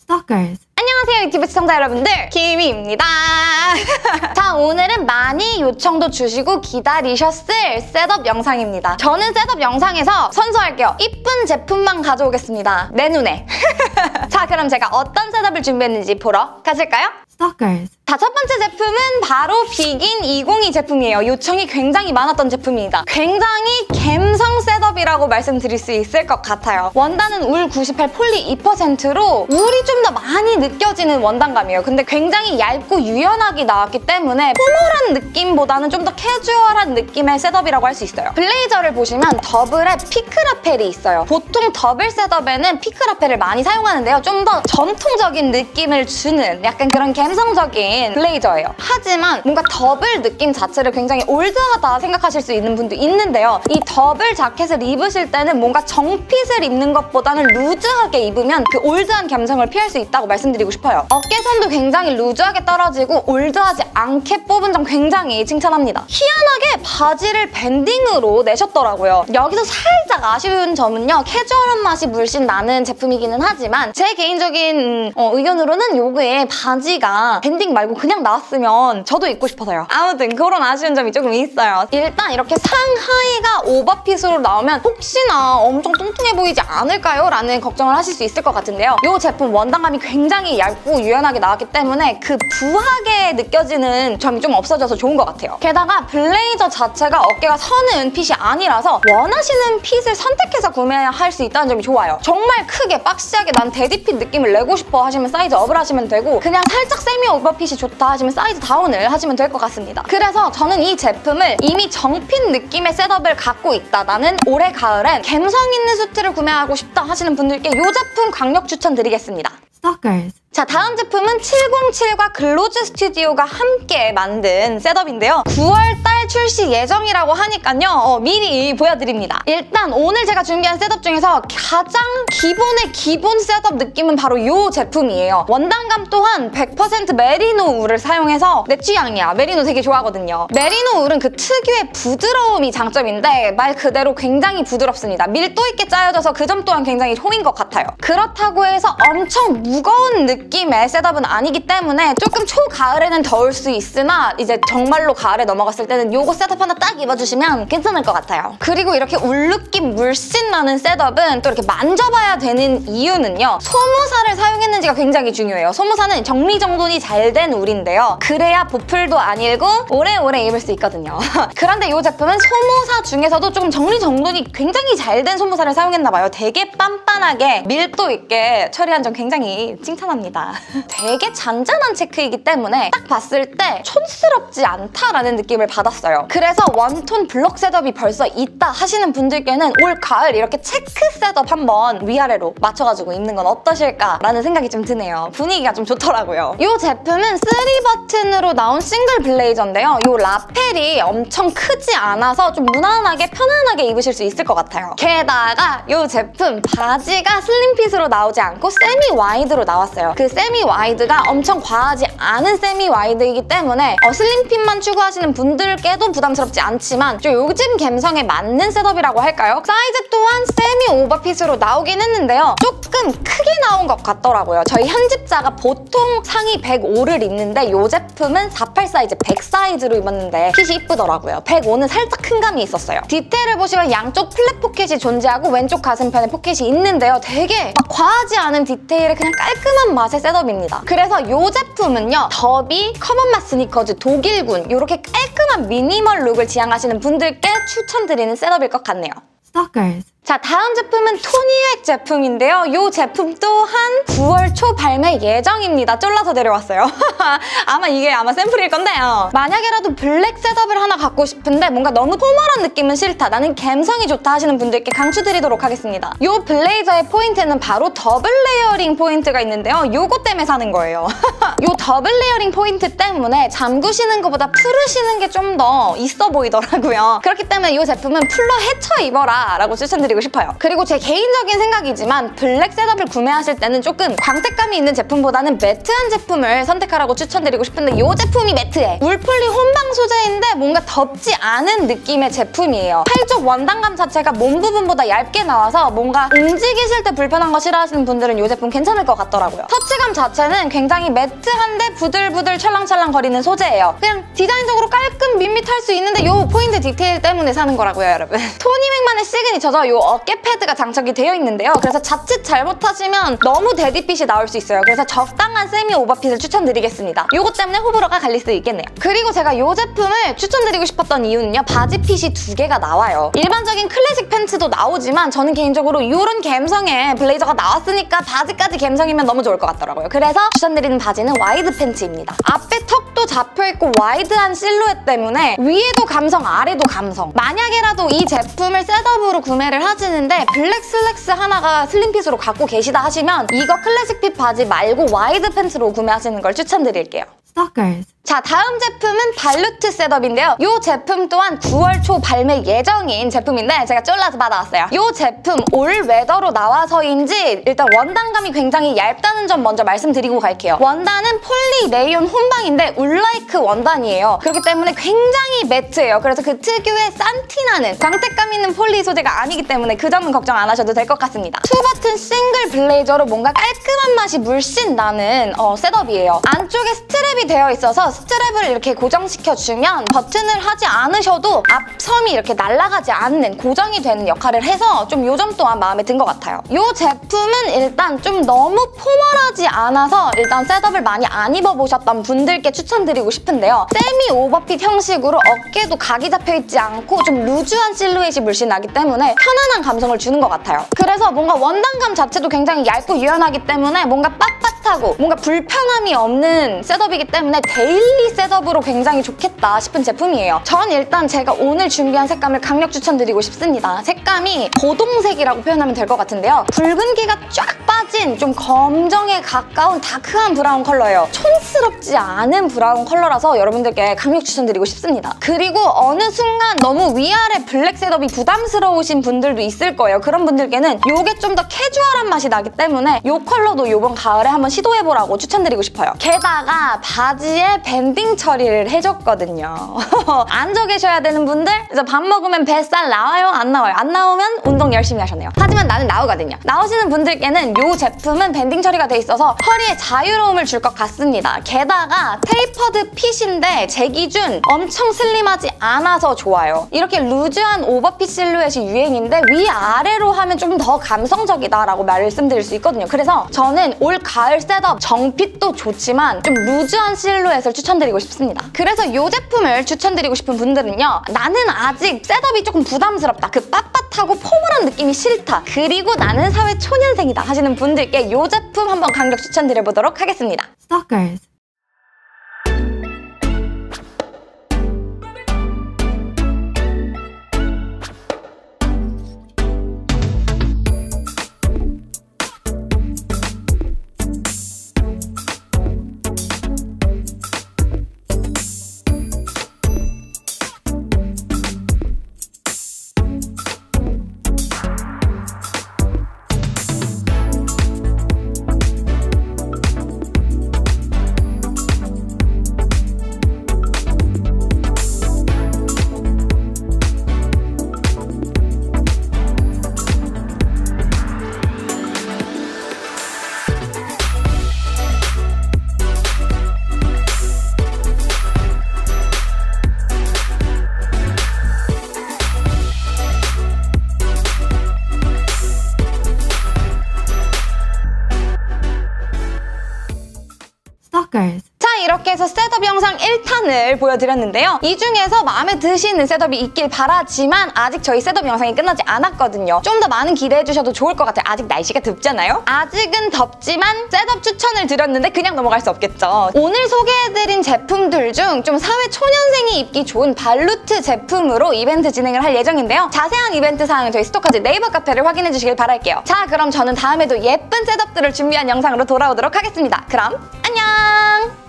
Stalkers. 안녕하세요 유튜브 시청자 여러분들, 키미입니다. 자, 오늘은 많이 요청도 주시고 기다리셨을 셋업 영상입니다. 저는 셋업 영상에서 선서할게요. 이쁜 제품만 가져오겠습니다. 내 눈에. 자, 그럼 제가 어떤 셋업을 준비했는지 보러 가실까요? Stalkers. 자, 첫 번째 제품은 바로 비긴 202 제품이에요. 요청이 굉장히 많았던 제품입니다. 굉장히 갬성 셋업이라고 말씀드릴 수 있을 것 같아요. 원단은 울 98, 폴리 2%로 울이 좀 더 많이 느껴지는 원단감이에요. 근데 굉장히 얇고 유연하게 나왔기 때문에 포멀한 느낌보다는 좀 더 캐주얼한 느낌의 셋업이라고 할 수 있어요. 블레이저를 보시면 더블에 피크 라펠이 있어요. 보통 더블 셋업에는 피크 라펠을 많이 사용하는데요. 좀 더 전통적인 느낌을 주는 약간 그런 갬성적인 블레이저예요. 하지만 뭔가 더블 느낌 자체를 굉장히 올드하다 생각하실 수 있는 분도 있는데요. 이 더블 자켓을 입으실 때는 뭔가 정핏을 입는 것보다는 루즈하게 입으면 그 올드한 감성을 피할 수 있다고 말씀드리고 싶어요. 어깨선도 굉장히 루즈하게 떨어지고 올드하지 않게 뽑은 점 굉장히 칭찬합니다. 희한하게 바지를 밴딩으로 내셨더라고요. 여기서 살짝 아쉬운 점은요, 캐주얼한 맛이 물씬 나는 제품이기는 하지만 제 개인적인 의견으로는 요거에 바지가 밴딩 말고 그냥 나왔으면 저도 입고 싶어서요. 아무튼 그런 아쉬운 점이 조금 있어요. 일단 이렇게 상하의가 오버핏으로 나오면 혹시나 엄청 뚱뚱해 보이지 않을까요? 라는 걱정을 하실 수 있을 것 같은데요. 이 제품 원단감이 굉장히 얇고 유연하게 나왔기 때문에 그 부하게 느껴지는 점이 좀 없어져서 좋은 것 같아요. 게다가 블레이저 자체가 어깨가 서는 핏이 아니라서 원하시는 핏을 선택해서 구매할 수 있다는 점이 좋아요. 정말 크게 박시하게 난 데디핏 느낌을 내고 싶어 하시면 사이즈 업을 하시면 되고, 그냥 살짝 세미 오버핏이 좋다 하시면 사이즈 다운을 하시면 될 것 같습니다. 그래서 저는 이 제품을 이미 정핏 느낌의 셋업을 갖고 있다, 나는 올해 가을엔 감성 있는 수트를 구매하고 싶다 하시는 분들께 이 제품 강력 추천드리겠습니다. Stalkers. 자, 다음 제품은 707과 글로즈 스튜디오가 함께 만든 셋업인데요. 9월달 출시 예정이라고 하니까요. 미리 보여드립니다. 일단 오늘 제가 준비한 셋업 중에서 가장 기본의 기본 셋업 느낌은 바로 이 제품이에요. 원단감 또한 100% 메리노 울을 사용해서 내 취향이야. 메리노 되게 좋아하거든요. 메리노 울은 그 특유의 부드러움이 장점인데 말 그대로 굉장히 부드럽습니다. 밀도 있게 짜여져서 그 점 또한 굉장히 호인 것 같아요. 그렇다고 해서 엄청 무거운 느낌의 셋업은 아니기 때문에 조금 초가을에는 더울 수 있으나 이제 정말로 가을에 넘어갔을 때는 요거 셋업 하나 딱 입어주시면 괜찮을 것 같아요. 그리고 이렇게 울 느낌 물씬 나는 셋업은 또 이렇게 만져봐야 되는 이유는요, 소무사를 사용했는지가 굉장히 중요해요. 소무사는 정리정돈이 잘 된 울인데요. 그래야 보풀도 안 일고 오래오래 입을 수 있거든요. 그런데 이 제품은 소무사 중에서도 조금 정리정돈이 굉장히 잘 된 소무사를 사용했나봐요. 되게 빤빤하게 밀도 있게 처리한 점 굉장히 칭찬합니다. 되게 잔잔한 체크이기 때문에 딱 봤을 때 촌스럽지 않다라는 느낌을 받았어요. 그래서 원톤 블럭 셋업이 벌써 있다 하시는 분들께는 올 가을 이렇게 체크 셋업 한번 위아래로 맞춰가지고 입는 건 어떠실까라는 생각이 좀 드네요. 분위기가 좀 좋더라고요. 이 제품은 3버튼으로 나온 싱글 블레이저인데요. 이 라펠이 엄청 크지 않아서 좀 무난하게 편안하게 입으실 수 있을 것 같아요. 게다가 이 제품 바지가 슬림핏으로 나오지 않고 세미 와이드로 나왔어요. 그 세미 와이드가 엄청 과하지 않은 세미 와이드이기 때문에 슬림핏만 추구하시는 분들께도 부담스럽지 않지만 좀 요즘 감성에 맞는 셋업이라고 할까요? 사이즈 또한 세미 오버핏으로 나오긴 했는데요. 조금 크게 나온 것 같더라고요. 저희 현집자가 보통 상의 105를 입는데 이 제품은 48 사이즈 100 사이즈로 입었는데 핏이 이쁘더라고요. 105는 살짝 큰 감이 있었어요. 디테일을 보시면 양쪽 플랫 포켓이 존재하고 왼쪽 가슴편에 포켓이 있는데요. 되게 막 과하지 않은 디테일의 그냥 깔끔한 맛의 셋업입니다. 그래서 이 제품은요, 더비, 커먼맛 스니커즈, 독일군 이렇게 깔끔한 미니멀 룩을 지향하시는 분들께 추천드리는 셋업일 것 같네요. Stalkers. 자, 다음 제품은 토니획 제품인데요. 이 제품 또한 9월 초 발매 예정입니다. 쫄라서 내려왔어요. 이게 샘플일 건데요. 만약에라도 블랙 셋업을 하나 갖고 싶은데 뭔가 너무 포멀한 느낌은 싫다, 나는 감성이 좋다 하시는 분들께 강추드리도록 하겠습니다. 이 블레이저의 포인트는 바로 더블 레이어링 포인트가 있는데요. 요거 때문에 사는 거예요. 이 더블 레이어링 포인트 때문에 잠그시는 것보다 풀으시는 게 좀 더 있어 보이더라고요. 그렇기 때문에 이 제품은 풀러 헤쳐 입어라 라고 추천드립니다. 추천드리고 싶어요. 그리고 제 개인적인 생각이지만 블랙 셋업을 구매하실 때는 조금 광택감이 있는 제품보다는 매트한 제품을 선택하라고 추천드리고 싶은데 이 제품이 매트해. 울폴리 혼방 소재인데 뭔가 덥지 않은 느낌의 제품이에요. 팔쪽 원단감 자체가 몸 부분보다 얇게 나와서 뭔가 움직이실 때 불편한 거 싫어하시는 분들은 이 제품 괜찮을 것 같더라고요. 터치감 자체는 굉장히 매트한데 부들부들 찰랑찰랑 거리는 소재예요. 그냥 디자인적으로 깔끔 밋밋할 수 있는데 이 포인트 디테일 때문에 사는 거라고요, 여러분. 토니맥만의 시그니처죠. 이 어깨 패드가 장착이 되어 있는데요. 그래서 자칫 잘못하시면 너무 데디핏이 나올 수 있어요. 그래서 적당한 세미 오버핏을 추천드리겠습니다. 이것 때문에 호불호가 갈릴 수도 있겠네요. 그리고 제가 이 제품을 추천드리고 싶었던 이유는요. 바지핏이 2개가 나와요. 일반적인 클래식 팬츠도 나오지만 저는 개인적으로 이런 감성의 블레이저가 나왔으니까 바지까지 감성이면 너무 좋을 것 같더라고요. 그래서 추천드리는 바지는 와이드 팬츠입니다. 앞에 턱도 잡혀있고 와이드한 실루엣 때문에 위에도 감성, 아래도 감성. 만약에라도 이 제품을 셋업으로 구매를 하시는데 블랙 슬랙스 하나가 슬림핏으로 갖고 계시다 하시면 이거 클래식 핏 바지 말고 와이드 팬츠로 구매하시는 걸 추천드릴게요. Stalkers. 자, 다음 제품은 발루트 셋업인데요. 이 제품 또한 9월 초 발매 예정인 제품인데 제가 쫄라서 받아왔어요. 이 제품 올 웨더로 나와서인지 일단 원단감이 굉장히 얇다는 점 먼저 말씀드리고 갈게요. 원단은 폴리 레이온 혼방인데 울라이크 원단이에요. 그렇기 때문에 굉장히 매트해요. 그래서 그 특유의 산티나는 광택감 있는 폴리 소재가 아니기 때문에 그 점은 걱정 안 하셔도 될 것 같습니다. 투버튼 싱글 블레이저로 뭔가 깔끔한 맛이 물씬 나는 셋업이에요. 안쪽에 스트랩이 되어 있어서 스트랩을 이렇게 고정시켜주면 버튼을 하지 않으셔도 앞섬이 이렇게 날아가지 않는 고정이 되는 역할을 해서 좀 요 점 또한 마음에 든 것 같아요. 이 제품은 일단 좀 너무 포멀하지 않아서 일단 셋업을 많이 안 입어보셨던 분들께 추천드리고 싶은데요. 세미 오버핏 형식으로 어깨도 각이 잡혀있지 않고 좀 루즈한 실루엣이 물씬 나기 때문에 편안한 감성을 주는 것 같아요. 그래서 뭔가 원단감 자체도 굉장히 얇고 유연하기 때문에 뭔가 빳빳하고 뭔가 불편함이 없는 셋업이기 때문에 데일리 셋업으로 굉장히 좋겠다 싶은 제품이에요. 전 일단 제가 오늘 준비한 색감을 강력 추천드리고 싶습니다. 색감이 고동색이라고 표현하면 될 것 같은데요. 붉은기가 쫙 빠진 좀 검정에 가까운 다크한 브라운 컬러예요. 촌스럽지 않은 브라운 컬러라서 여러분들께 강력 추천드리고 싶습니다. 그리고 어느 순간 너무 위아래 블랙 셋업이 부담스러우신 분들도 있을 거예요. 그런 분들께는 이게 좀 더 캐주얼한 맛이 나기 때문에 이 컬러도 이번 가을에 한번 시도해보라고 추천드리고 싶어요. 게다가 바지에 밴딩 처리를 해줬거든요. 앉아 계셔야 되는 분들 그래서 밥 먹으면 뱃살 나와요? 안 나와요? 안 나오면 운동 열심히 하셨네요. 하지만 나는 나오거든요. 나오시는 분들께는 이 제품은 밴딩 처리가 돼 있어서 허리에 자유로움을 줄 것 같습니다. 게다가 테이퍼드 핏인데 제 기준 엄청 슬림하지 않아서 좋아요. 이렇게 루즈한 오버핏 실루엣이 유행인데 위아래로 하면 좀 더 감성적이다라고 말씀드릴 수 있거든요. 그래서 저는 올 가을 셋업 정핏도 좋지만 좀 루즈한 실루엣을 추천드리고 싶습니다. 그래서 이 제품을 추천드리고 싶은 분들은요. 나는 아직 셋업이 조금 부담스럽다. 그 빳빳하고 포멀한 느낌이 싫다. 그리고 나는 사회 초년생이다 하시는 분들께 이 제품 한번 강력 추천드려보도록 하겠습니다. Stalkers. Stalkers. 자, 이렇게 해서 셋업 영상 1탄을 보여드렸는데요. 이 중에서 마음에 드시는 셋업이 있길 바라지만 아직 저희 셋업 영상이 끝나지 않았거든요. 좀 더 많은 기대해주셔도 좋을 것 같아요. 아직 날씨가 덥잖아요? 아직은 덥지만 셋업 추천을 드렸는데 그냥 넘어갈 수 없겠죠. 오늘 소개해드린 제품들 중 좀 사회 초년생이 입기 좋은 발루트 제품으로 이벤트 진행을 할 예정인데요. 자세한 이벤트 사항은 저희 스토커즈 네이버 카페를 확인해주시길 바랄게요. 자, 그럼 저는 다음에도 예쁜 셋업들을 준비한 영상으로 돌아오도록 하겠습니다. 그럼 안녕!